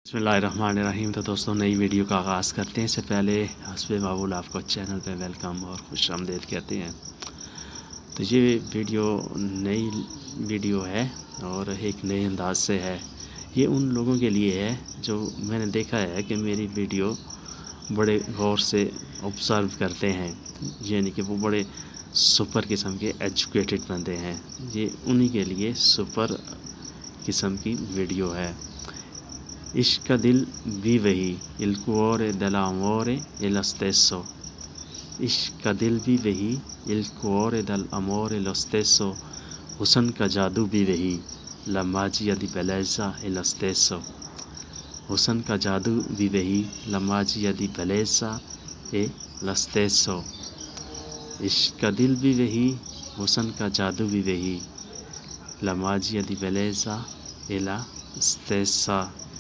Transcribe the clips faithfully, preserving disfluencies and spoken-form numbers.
बिस्मिल्लाहिर्रहमानिर्रहीम। तो दोस्तों, नई वीडियो का आगाज़ करते हैं। इससे पहले हस्बे मामूल आपको चैनल पे वेलकम और खुश आमदीद कहते हैं। तो ये वीडियो नई वीडियो है और एक नए अंदाज से है। ये उन लोगों के लिए है जो मैंने देखा है कि मेरी वीडियो बड़े गौर से ऑब्ज़र्व करते हैं, यानी कि वो बड़े सुपर किस्म के एजुकेटेड बंदे हैं। ये उन्हीं के लिए सुपर किस्म की वीडियो है। इश्क का दिल भी वही, il cuore dell'amore è lo stesso। इश्क का दिल भी वही, il cuore dell'amore è lo stesso। हुस्न का जादू भी वही, la magia di bellezza è lo stesso। हुस्न का जादू भी वही, la magia di bellezza è lo stesso। इश्क का दिल भी वही, हुस्न का जादू भी वही, la magia di bellezza è la stessa।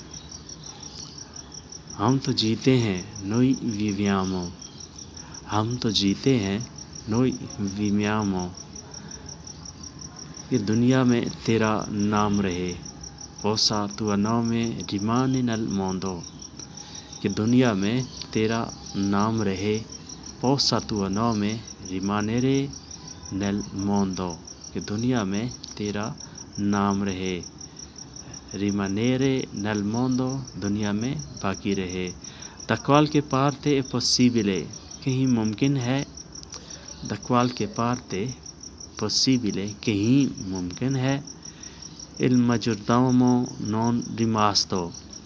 हम तो जीते हैं noi viviamo। हम तो जीते हैं noi viviamo। कि दुनिया में तेरा नाम रहे, possa tuo nome rimane nel mondo। कि दुनिया में तेरा नाम रहे, possa tuo nome rimanere nel mondo। कि दुनिया में तेरा नाम रहे, rimanere nel mondo दुनिया में बाकी रहे। Da qualche parte è possibile कहीं मुमकिन है, da qualche parte possibile कहीं मुमकिन है, il maggiordomo non rimasto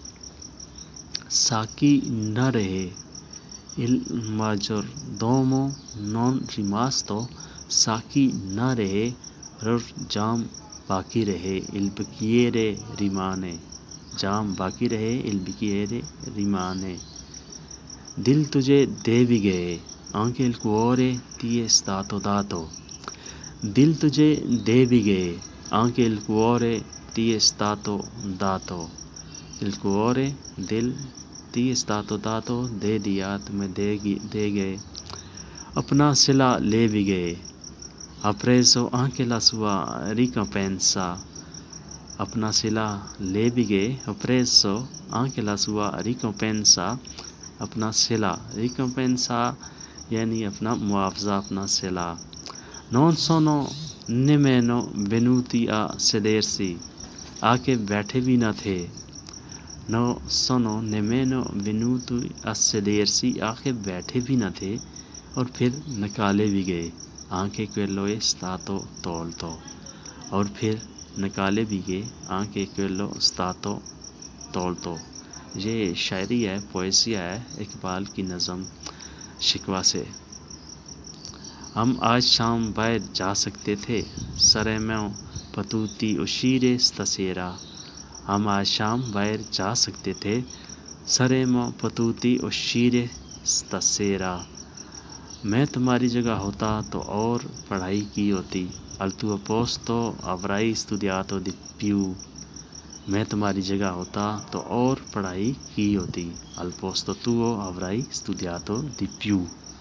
साकी न रहे, il maggiordomo non rimasto साकी न रहे, और जाम बाकी रहे, il bicchiere rimane जाम बाकी रहे, il bicchiere rimane। दिल तुझे दे भी गए, anche il cuore ti è stato dato। दिल तुझे दे भी गए, anche il cuore ti è stato dato। il cuore दिल ti è stato dato दे दिया, तुम्हें दे दे गए। अपना सिला ले भी गए, ha preso anche la sua ricompensa। अपना सिला ले भी गए, ha preso anche la sua ricompensa। अपना सिला ricompensa यानी अपना मुआवजा, अपना सिला। non sono nemmeno venuti a sedersi आके बैठे भी न थे, non sono nemmeno venuti a sedersi आके बैठे भी न थे, और फिर निकाले भी गए, anche quello è stato tolto। और फिर निकाले भी गए, anche quello stato tolto। ये शायरी है, पोएसिया है, इकबाल की नज़म शिकवा से। हम आज शाम बाहर जा सकते थे, saremmo potuti uscire stasera। हम आज शाम बाहर जा सकते थे, saremmo potuti uscire stasera। मैं तुम्हारी जगह होता तो और पढ़ाई की होती, al tuo posto avrei studiato di più। मैं तुम्हारी जगह होता तो और पढ़ाई की होती, al posto tuo avrei studiato di più।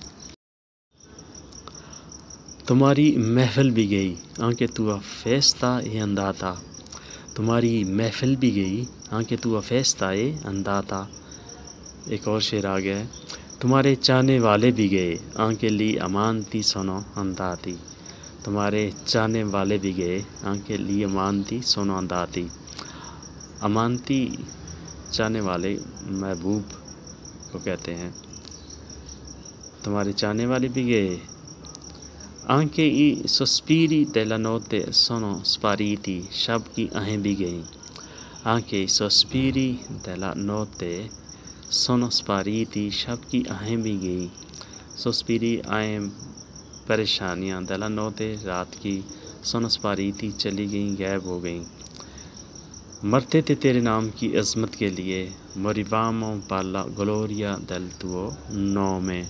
तुम्हारी महफिल भी गई, anche tua festa è andata। तुम्हारी महफिल भी गई, anche tua festa è andata। एक और शेर आ गया है, तुम्हारे चाहने वाले भी गए, anche gli amanti sono andati। तुम्हारे चाहने वाले भी गए, anche gli amanti sono andati। अमांती चाहने वाले, महबूब को कहते हैं। तुम्हारे चाहने वाले भी गए, anche i sospiri della notte sono spariti। शब की आहें भी गईं, anche i sospiri della notte sono spariti। शब की आहें भी गई, sospiri आएँ परेशानियाँ, della notte रात की, sono spariti चली गईं, गायब हो गईं। मरते थे तेरे नाम की अज़मत के लिए, morivamo per la gloria del tuo nome।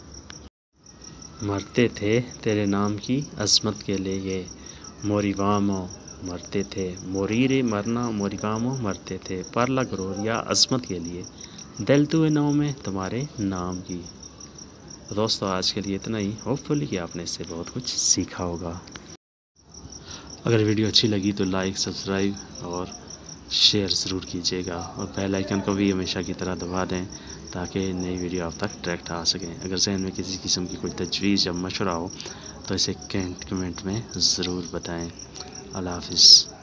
मरते थे तेरे नाम की अज़मत के लिए, morivamo मरते थे, morire मरना, morivamo मरते थे, per la gloria अज़मत के लिए, del tuo nome तुम्हारे नाम की। दोस्तों, आज के लिए इतना ही। होपफुली कि आपने इससे बहुत कुछ सीखा होगा। अगर वीडियो अच्छी लगी तो लाइक, सब्सक्राइब और شیئر ضرور کیجیے گا، اور بیل آئیکن کو بھی ہمیشہ کی طرح دبا دیں تاکہ نئی ویڈیو آپ تک ڈائریکٹ آ سکیں۔ اگر ذہن میں کسی قسم کی کوئی تجویز یا مشورہ ہو تو اسے کمنٹ میں ضرور بتائیں۔ اللہ حافظ۔